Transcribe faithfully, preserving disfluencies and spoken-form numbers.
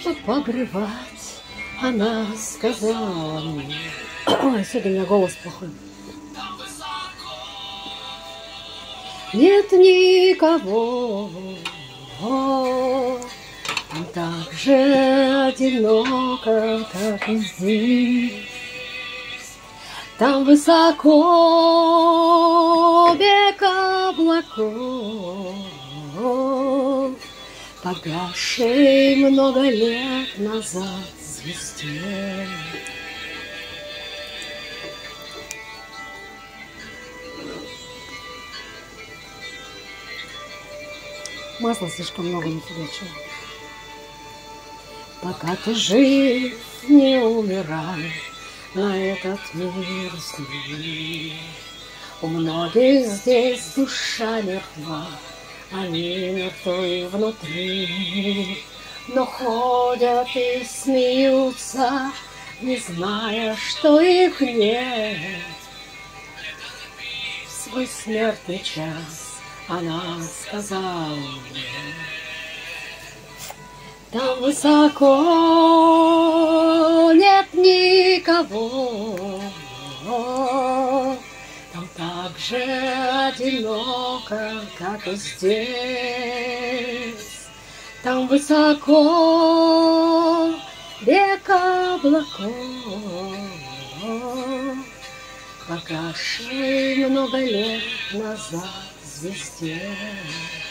побрывать, она сказала мне. Ой, сегодня у меня голос плохой. Нет никого, так же одиноко, как и здесь. Там высоко век облаков, погасшей много лет назад звезде. Масла слишком много нафигачила. Пока ты жив, не умирай, на этот мир взгляни. У многих здесь душа мертва, они мертвы внутри, но ходят и смеются, не зная, что их нет. В свой смертный час она сказала мне: там высоко нет никого, там так же одиноко, как и здесь. Там высоко век облаков, погасший много лет назад звезде.